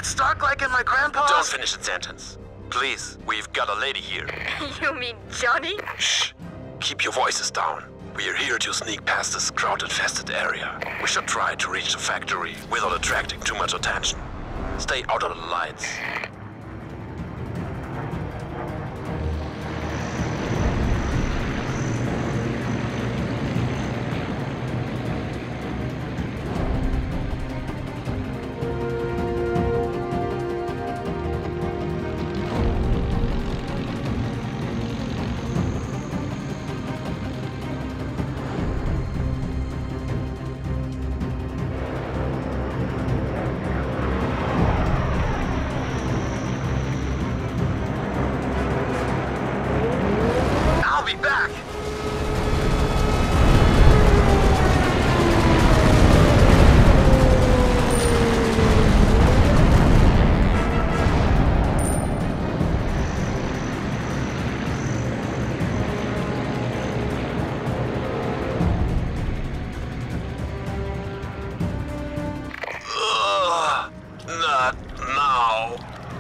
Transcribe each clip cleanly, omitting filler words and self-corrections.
get stuck like in my grandpa's? Don't finish the sentence. Please, we've got a lady here. You mean Johnny? Shh. Keep your voices down. We are here to sneak past this crowd-infested area. We should try to reach the factory without attracting too much attention. Stay out of the lights. I'll be back. Not now.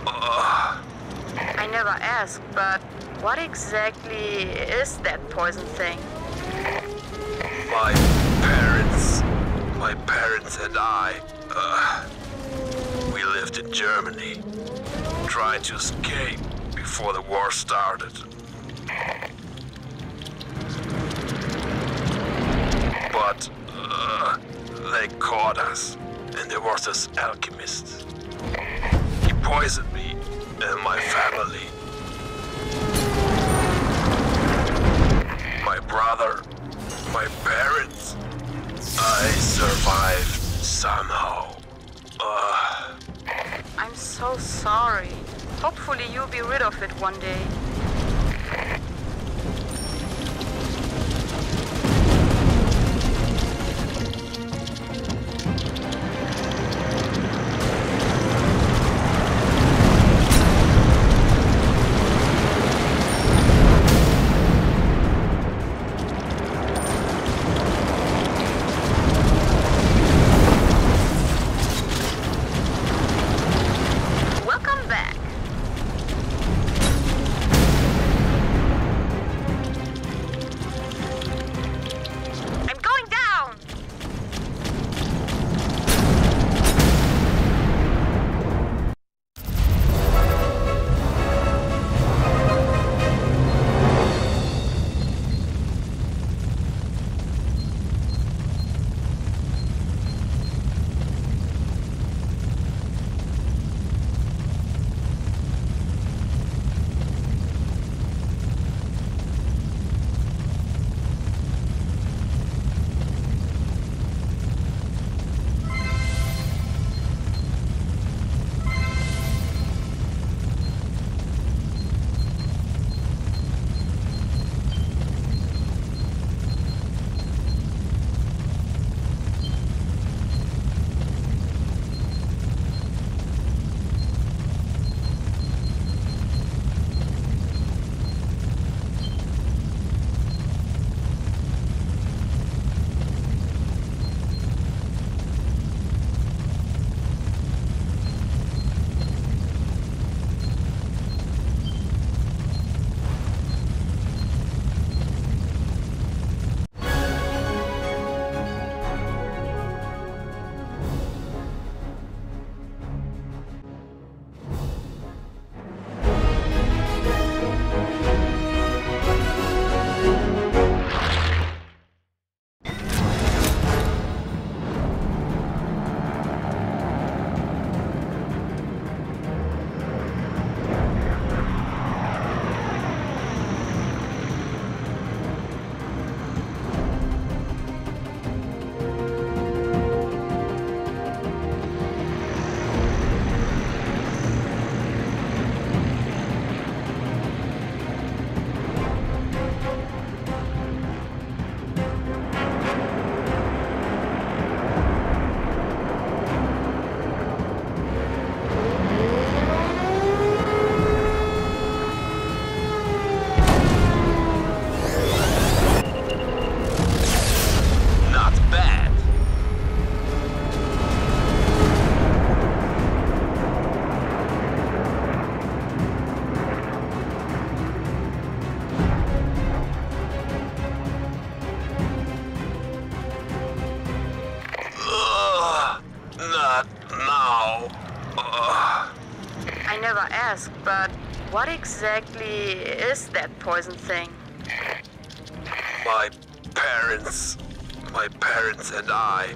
I never asked, but what exactly is that poison thing? My parents and I, we lived in Germany. Tried to escape before the war started. But they caught us, and there was this alchemist. He poisoned me and my family. My brother, my parents. I survived somehow. I'm so sorry. Hopefully you'll be rid of it one day. Welcome back. I never asked, but what exactly is that poison thing? My parents and I,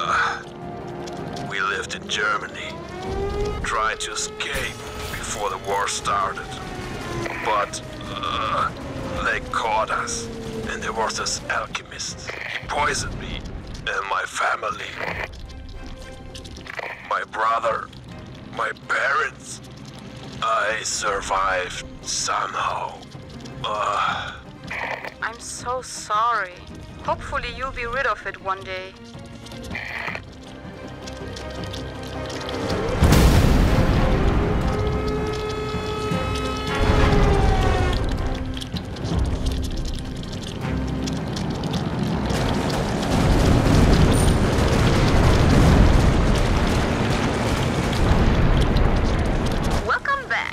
we lived in Germany. Tried to escape before the war started. But they caught us. And there was this alchemist. He poisoned me and my family. My brother, my parents. I survived somehow. I'm so sorry. Hopefully you'll be rid of it one day. Welcome back.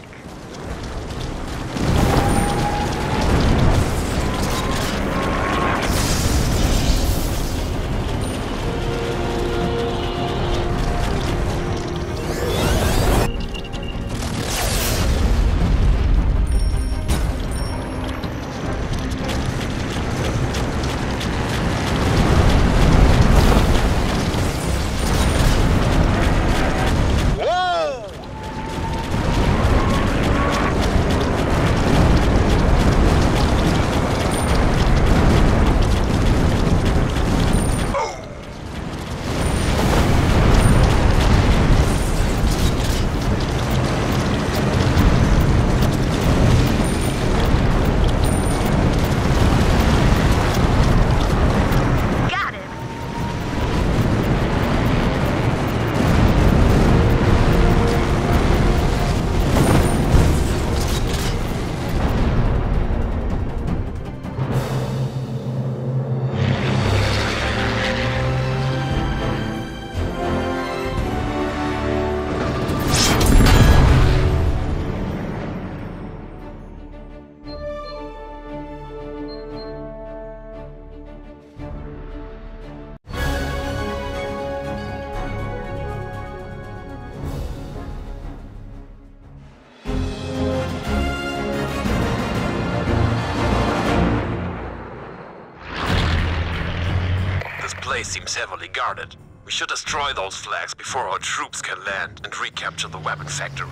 The place seems heavily guarded. We should destroy those flags before our troops can land and recapture the weapon factory.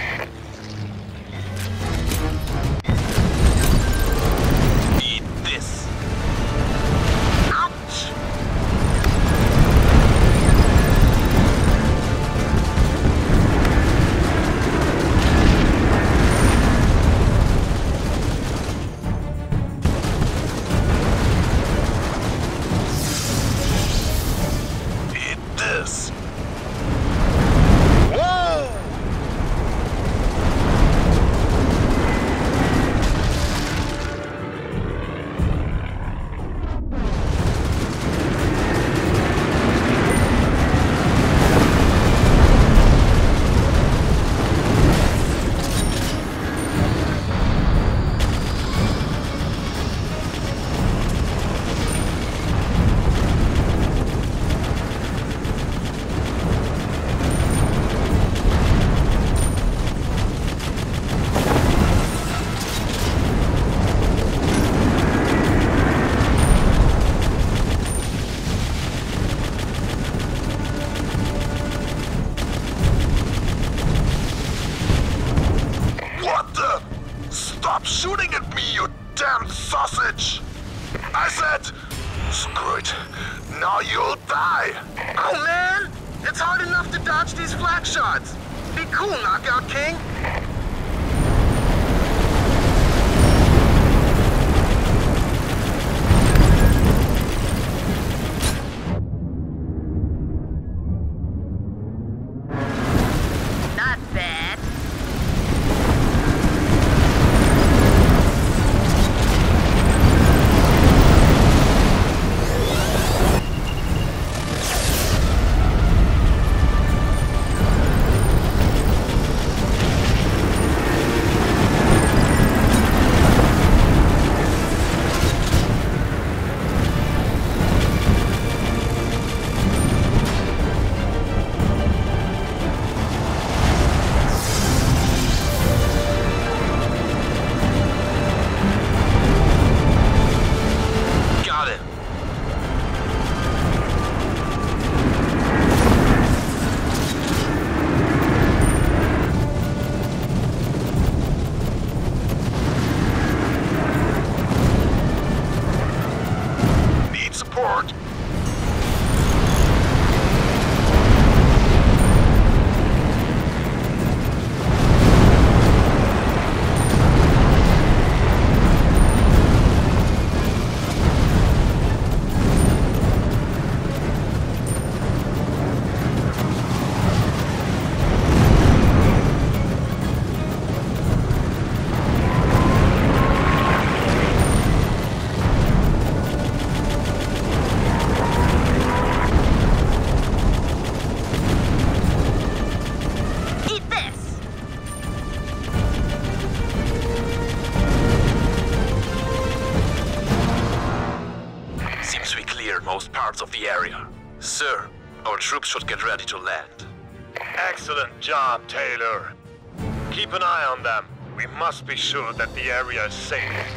Eat this. Ouch! This. Whoa! Stop shooting at me, you damn sausage! I said, screw it. Now you'll die! Oh man! It's hard enough to dodge these flag shots! Be cool, Knockout King! Not bad. parts of the area. Sir, our troops should get ready to land. Excellent job, Taylor. Keep an eye on them. We must be sure that the area is safe.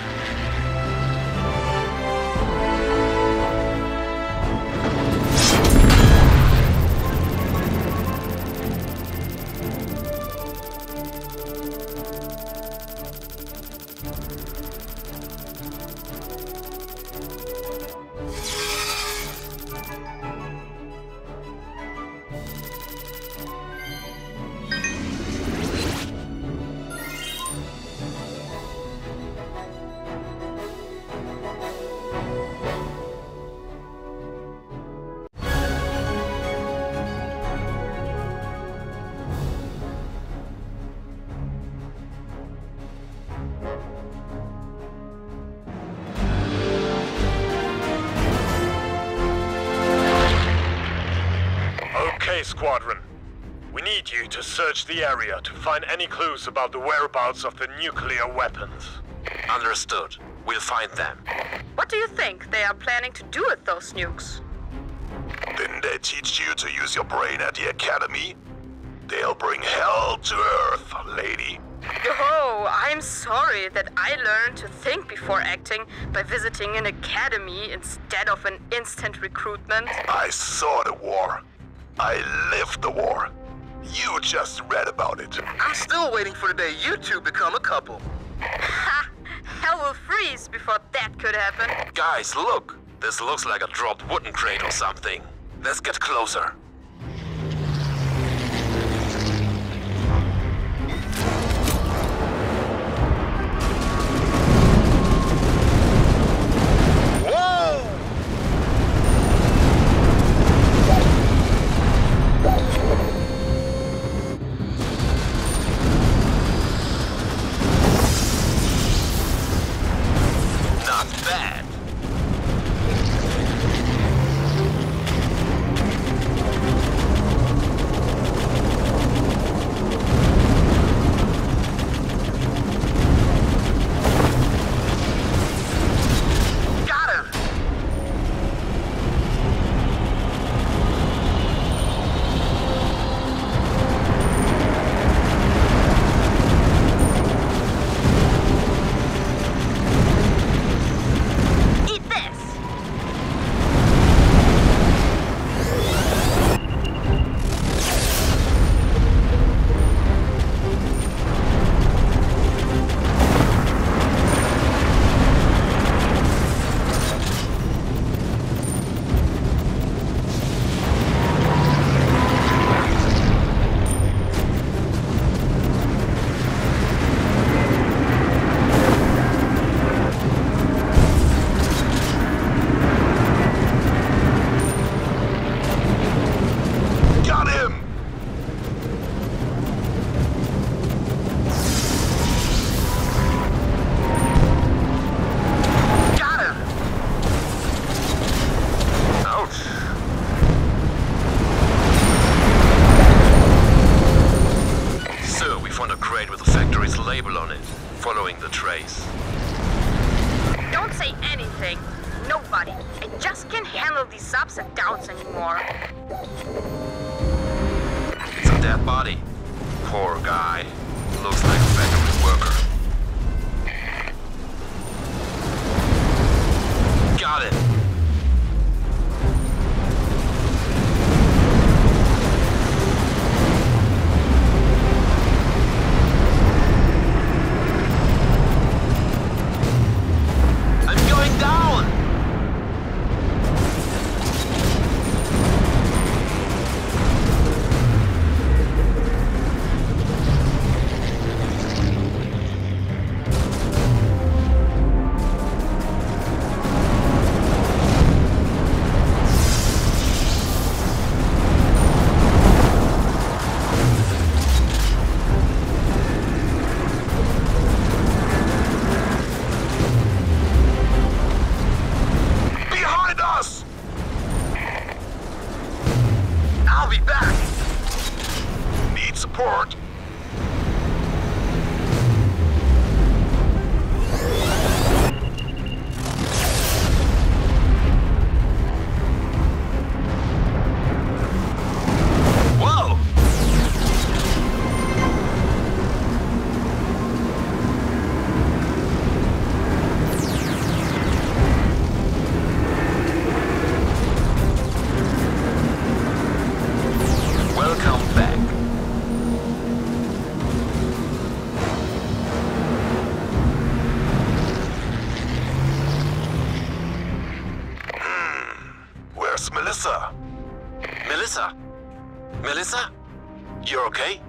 Squadron, we need you to search the area to find any clues about the whereabouts of the nuclear weapons. Understood. We'll find them. What do you think they are planning to do with those nukes? Didn't they teach you to use your brain at the academy? They'll bring hell to Earth, lady. Oh, I'm sorry that I learned to think before acting by visiting an academy instead of an instant recruitment. I saw the war. I lived the war. You just read about it. I'm still waiting for the day you two become a couple. Ha! Hell will freeze before that could happen. Guys, look! This looks like a dropped wooden crate or something. Let's get closer. Nobody. I just can't handle these ups and downs anymore. It's a dead body. Poor guy. Looks like a factory worker. Got it. Support. okay?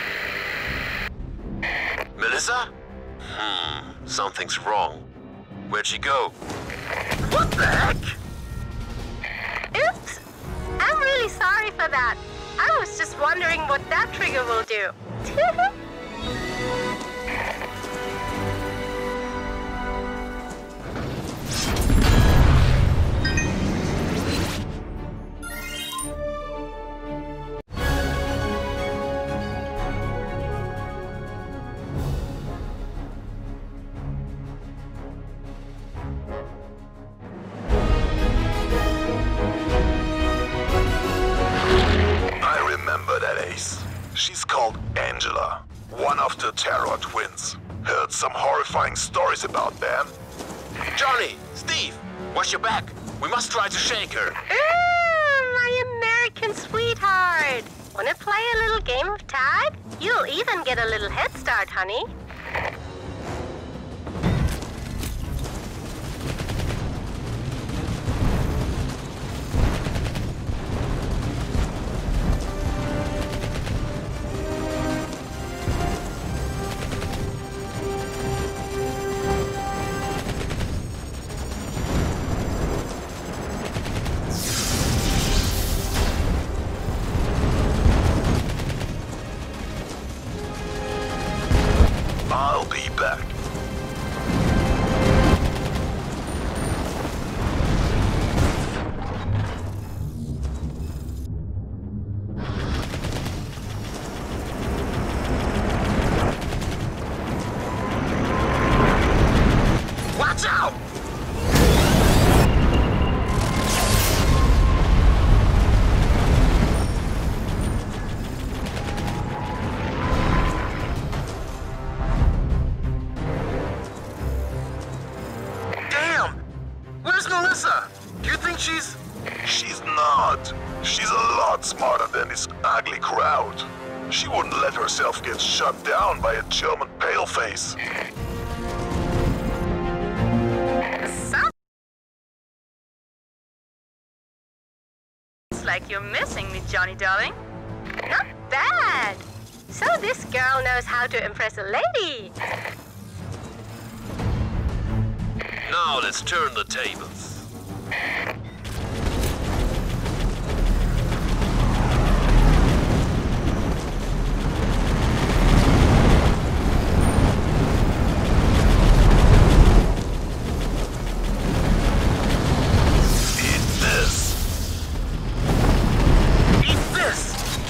Melissa? Something's wrong. Where'd she go? What the heck? Oops! I'm really sorry for that. I was just wondering what that trigger will do. I remember that ace. She's called Angela, one of the Terror twins. Heard some horrifying stories about them. Johnny! Steve! Watch your back! We must try to shake her! My American sweetheart! Wanna play a little game of tag? You'll even get a little head start, honey. I'll be back. Watch out! Damn! Where's Melissa? Do you think she's... She's not. She's a lot smarter than this ugly crowd. She wouldn't let herself get shut down by a German paleface. Sounds like you're missing me, Johnny darling. Not bad! So this girl knows how to impress a lady. Now let's turn the tables. Eat this. Eat this!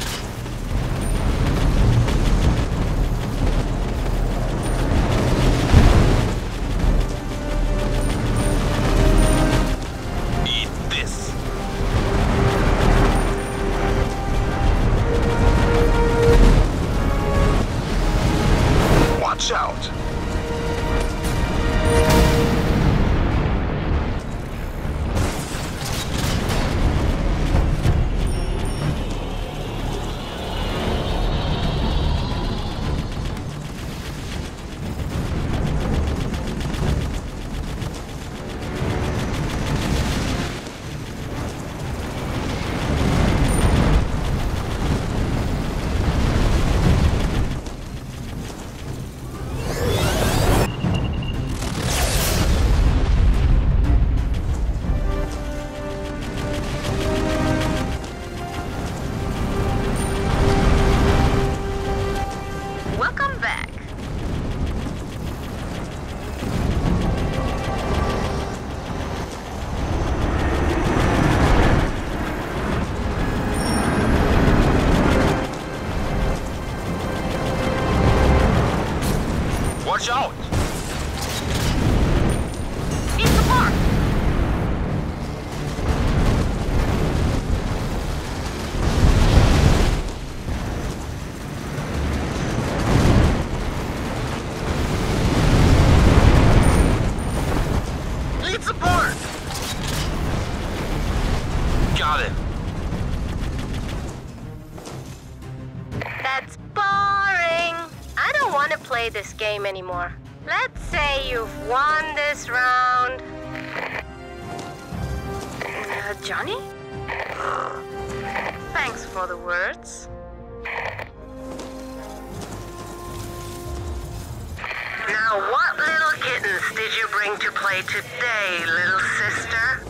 Eat this. Watch out. Welcome back. Watch out! Eat the park. Lead support! Got him! That's boring. I don't want to play this game anymore. Let's say you've won this round. Johnny? Thanks for the words. Now, what little kittens did you bring to play today, little sister?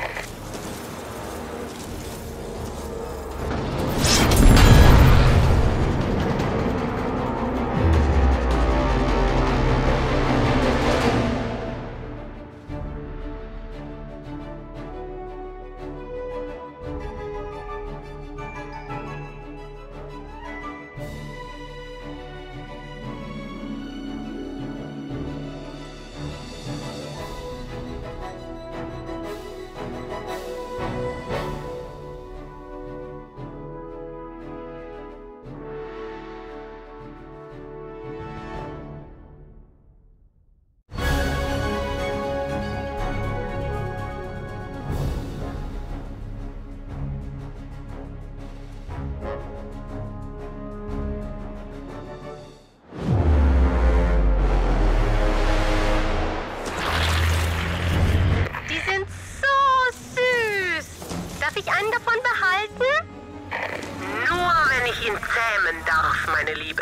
Darf ich einen davon behalten? Nur wenn ich ihn zähmen darf, meine Liebe.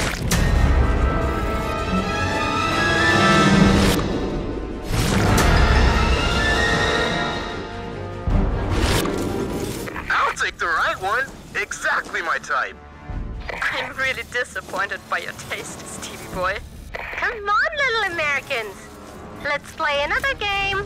I'll take the right one. Exactly my type. I'm really disappointed by your taste, Stevie boy. Come on, little Americans. Let's play another game.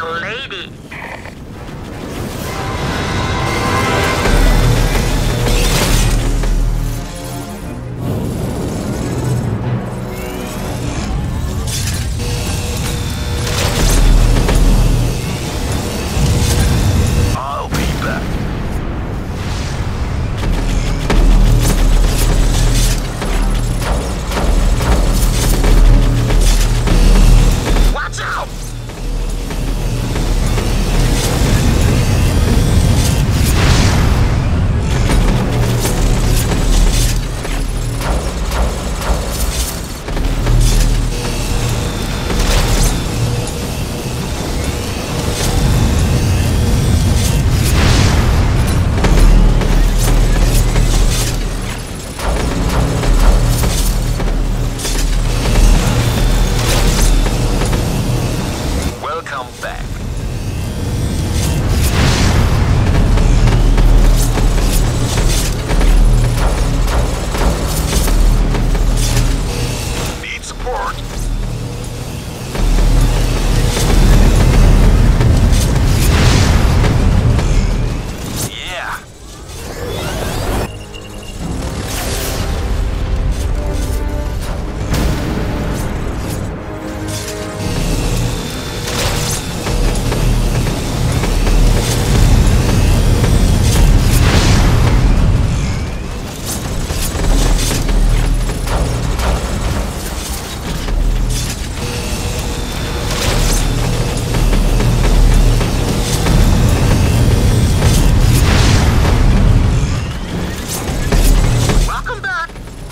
a lady. I'll be back. Watch out! Welcome back. Need support? Yeah. Welcome back.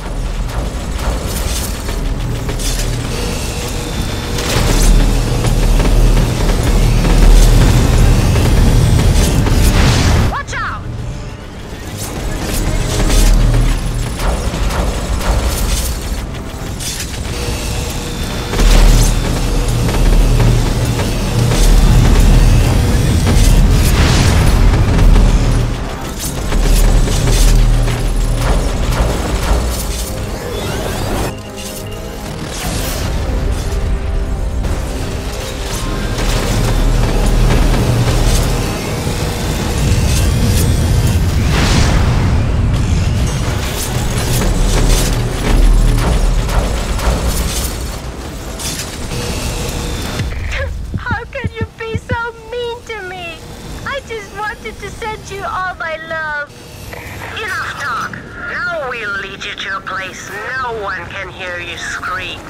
Watch out! How can you be so mean to me? I just wanted to send you all my love. Enough talk. Now we'll lead you to a place no one can hear you scream.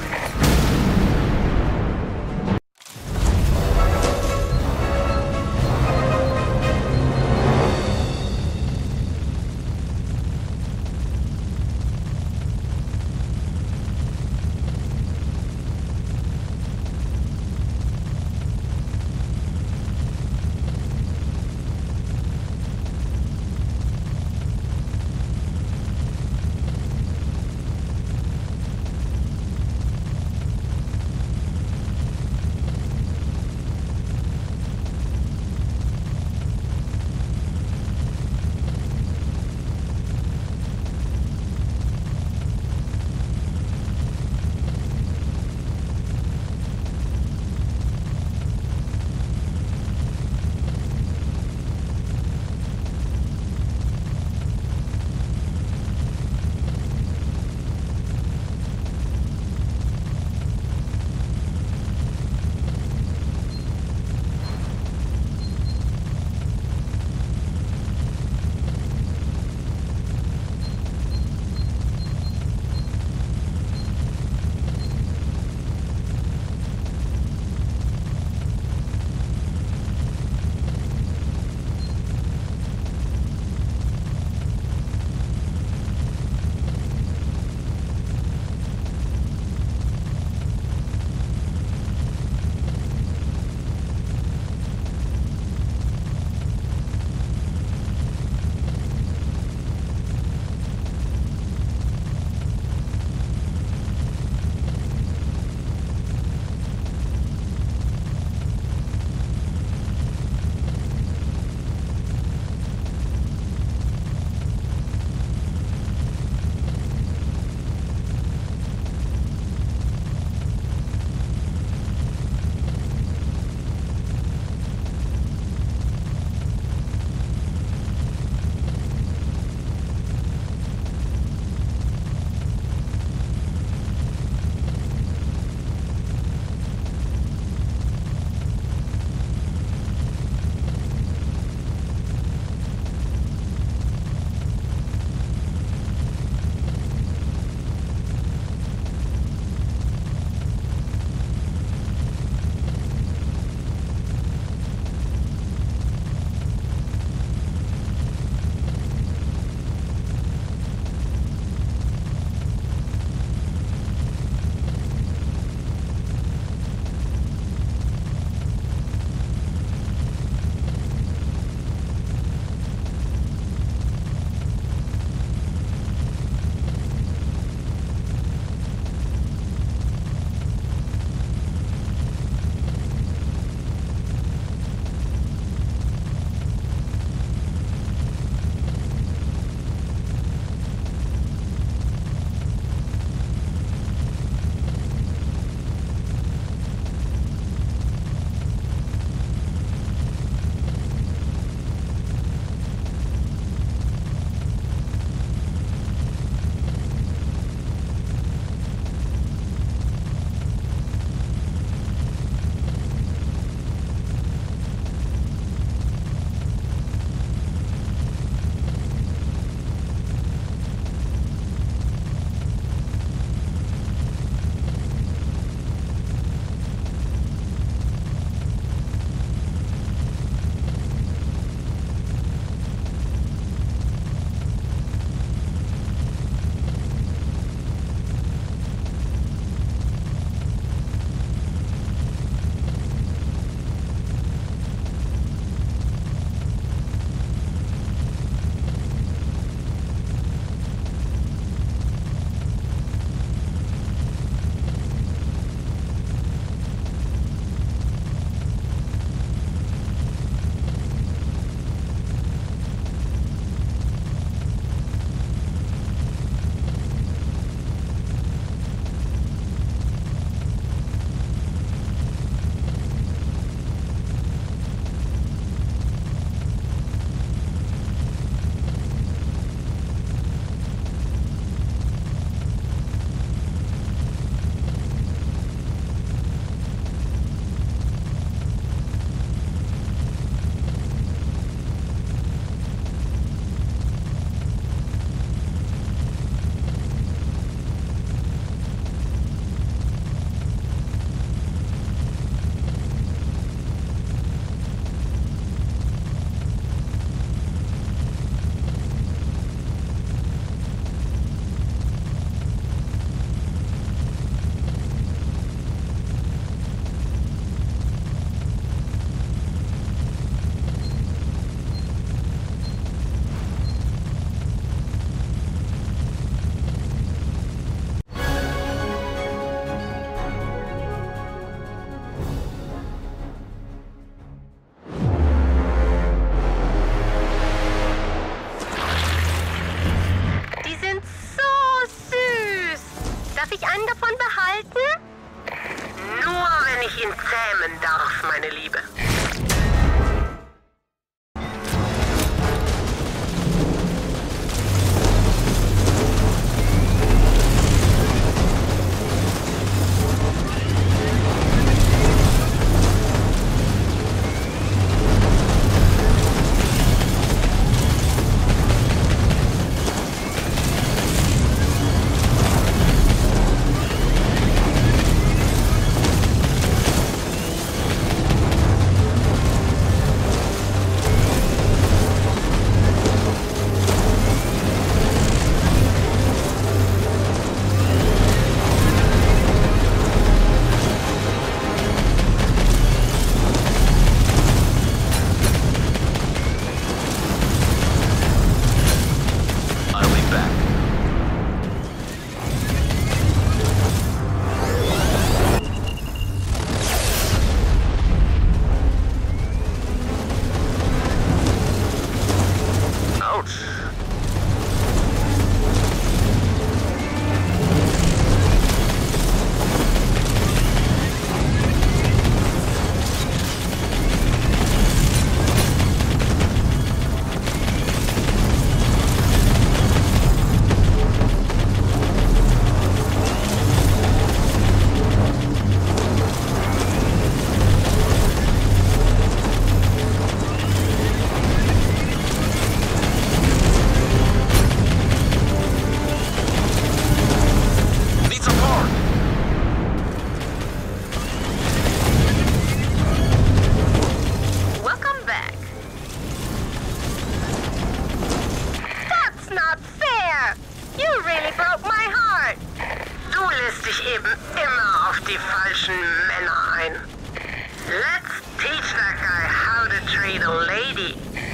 married a lady.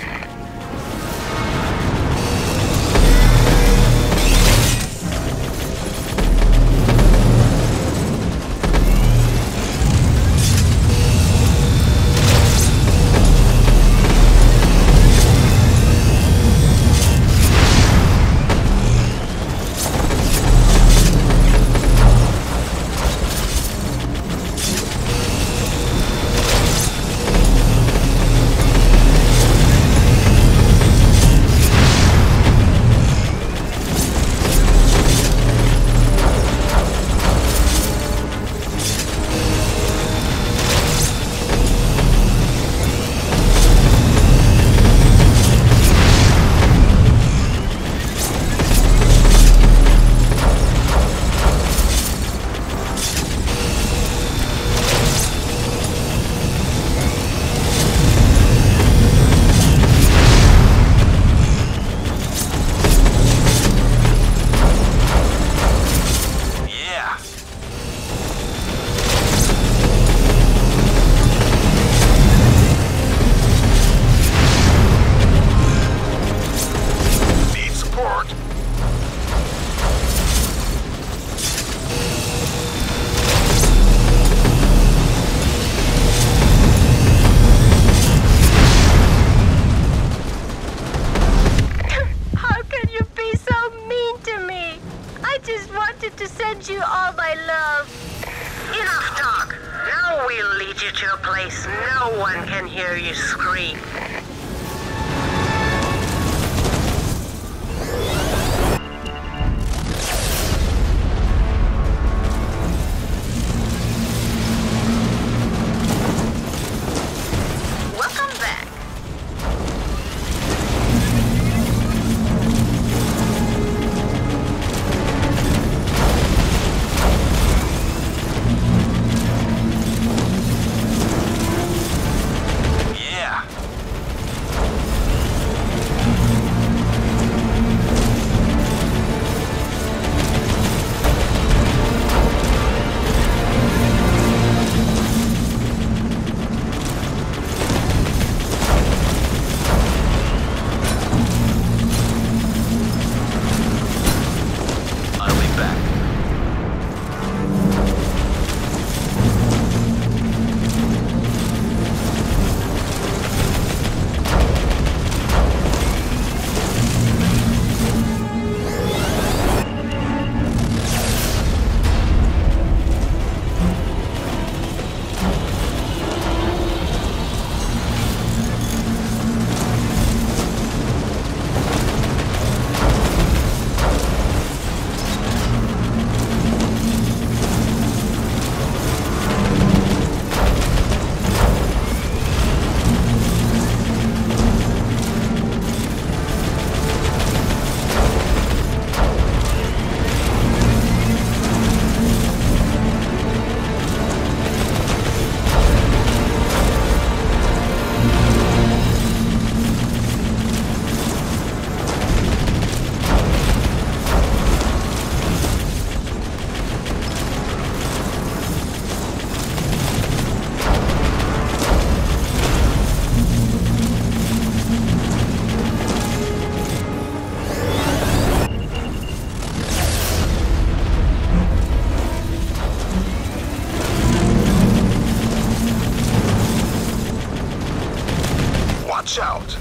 To send you all my love. Enough talk. Now we'll lead you to a place no one can hear you scream. Welcome back. Watch out!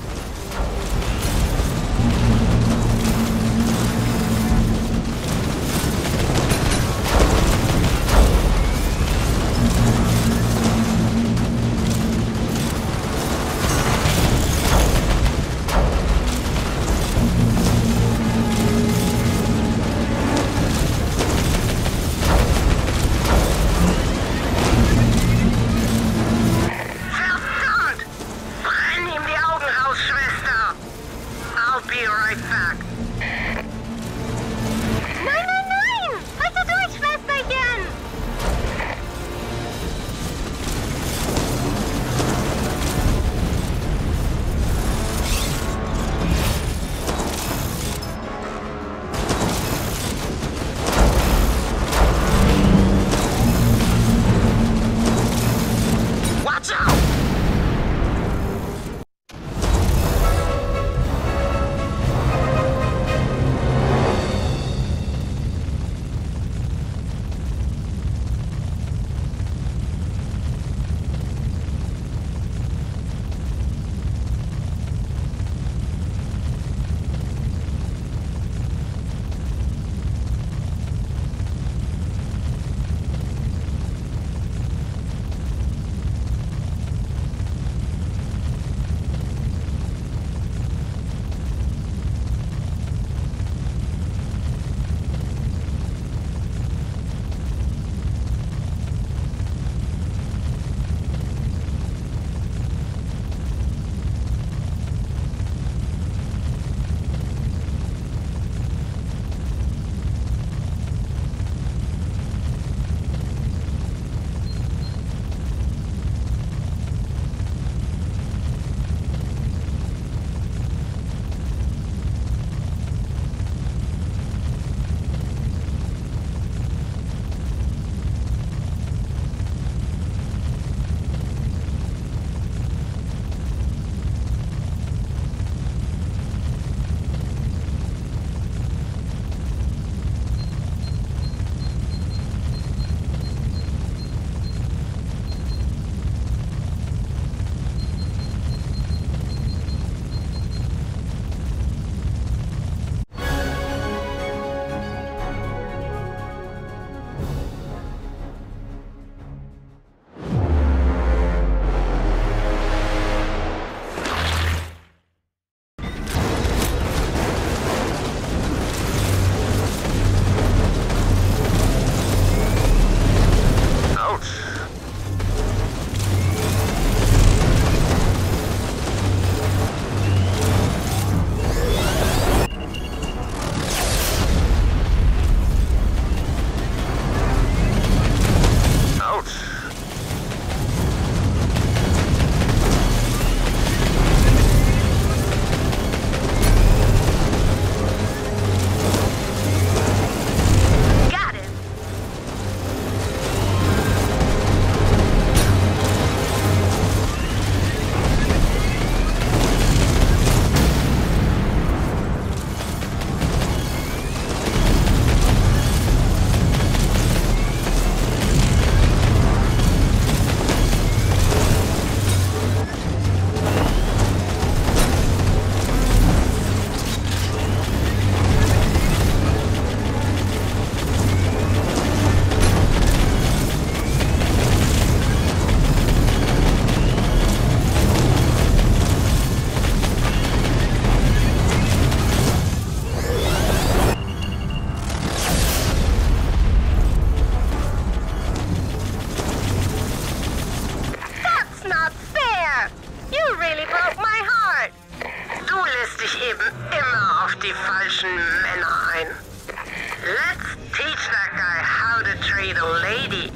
dich eben immer auf die falschen Männer ein. Let's teach that guy how to treat a lady.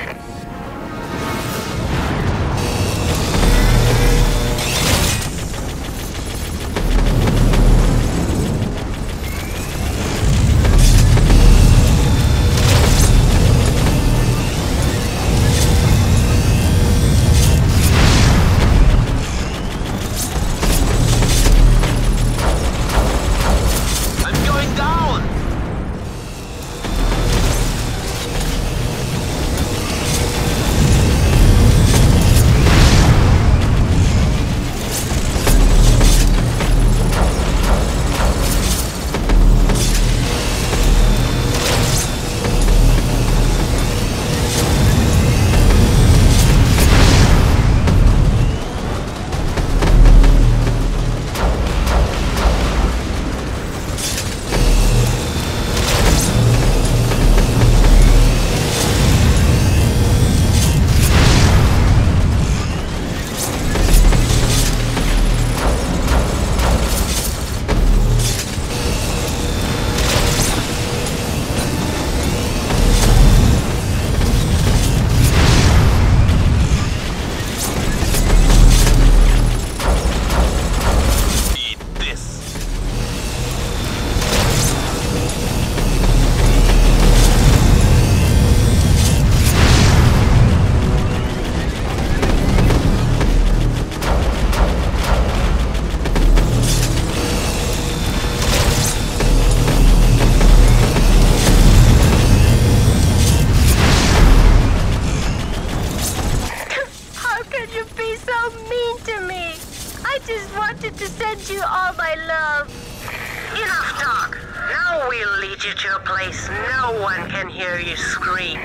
To send you all my love. Enough talk. Now we'll lead you to a place no one can hear you scream.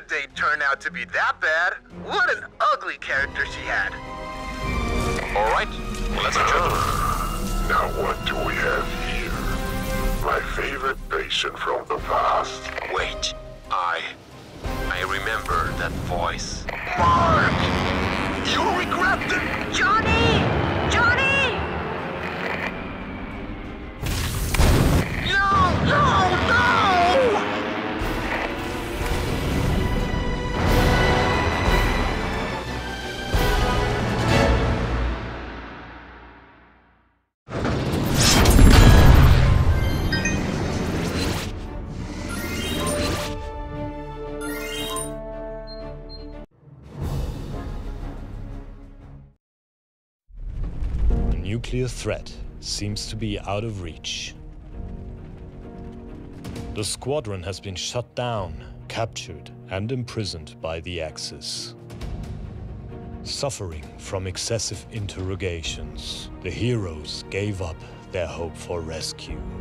date turn out to be that bad. What an ugly character she had. All right, let's adjourn. Now what do we have here? My favorite patient from the past. Wait, I remember that voice. Mark! You'll regret it! Johnny! Johnny! No! No! No! The nuclear threat seems to be out of reach. The squadron has been shut down, captured, and imprisoned by the Axis. Suffering from excessive interrogations, the heroes gave up their hope for rescue.